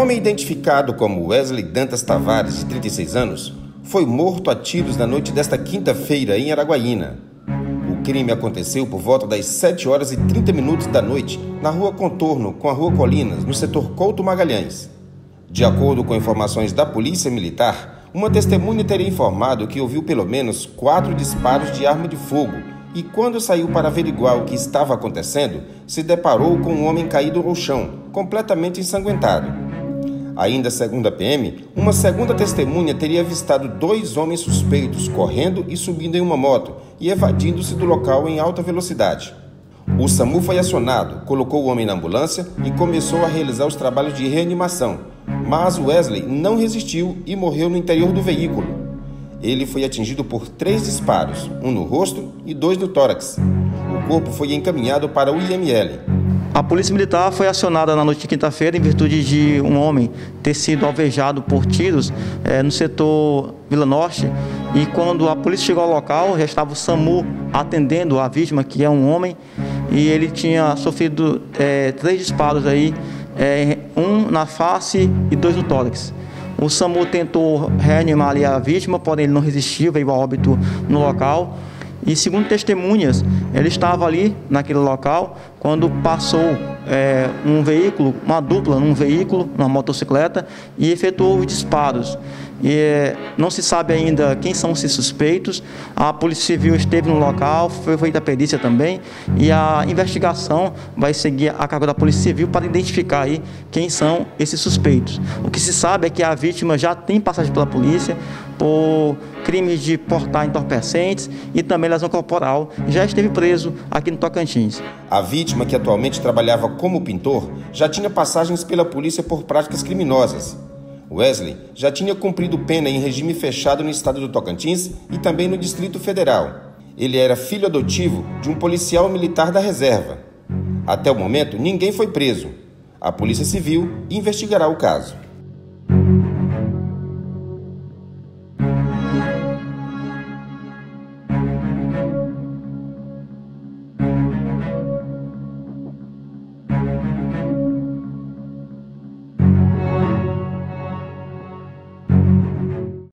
homem identificado como Wesley Dantas Tavares, de 36 anos, foi morto a tiros na noite desta quinta-feira em Araguaína. O crime aconteceu por volta das 7h30 da noite, na Rua Contorno com a Rua Colinas, no setor Couto Magalhães. De acordo com informações da Polícia Militar, uma testemunha teria informado que ouviu pelo menos 4 disparos de arma de fogo e, quando saiu para averiguar o que estava acontecendo, se deparou com um homem caído no chão, completamente ensanguentado. Ainda segundo a PM, uma segunda testemunha teria avistado 2 homens suspeitos correndo e subindo em uma moto e evadindo-se do local em alta velocidade. O SAMU foi acionado, colocou o homem na ambulância e começou a realizar os trabalhos de reanimação, mas Wesley não resistiu e morreu no interior do veículo. Ele foi atingido por 3 disparos, um no rosto e 2 no tórax. O corpo foi encaminhado para o IML. A Polícia Militar foi acionada na noite de quinta-feira em virtude de um homem ter sido alvejado por tiros no setor Vila Norte. E quando a polícia chegou ao local, já estava o SAMU atendendo a vítima, que é um homem, e ele tinha sofrido 3 disparos aí, um na face e 2 no tórax. O SAMU tentou reanimar ali a vítima, porém ele não resistiu, veio a óbito no local. E segundo testemunhas, ele estava ali naquele local quando passou um veículo, uma dupla num veículo, numa motocicleta, e efetuou os disparos. E não se sabe ainda quem são esses suspeitos. A Polícia Civil esteve no local, foi feita a perícia também, e a investigação vai seguir a cargo da Polícia Civil para identificar aí quem são esses suspeitos. O que se sabe é que a vítima já tem passagem pela polícia por crimes de portar entorpecentes e também lesão corporal, já esteve preso aqui no Tocantins. A vítima, que atualmente trabalhava como pintor, já tinha passagens pela polícia por práticas criminosas. Wesley já tinha cumprido pena em regime fechado no estado do Tocantins e também no Distrito Federal. Ele era filho adotivo de um policial militar da reserva. Até o momento, ninguém foi preso. A Polícia Civil investigará o caso.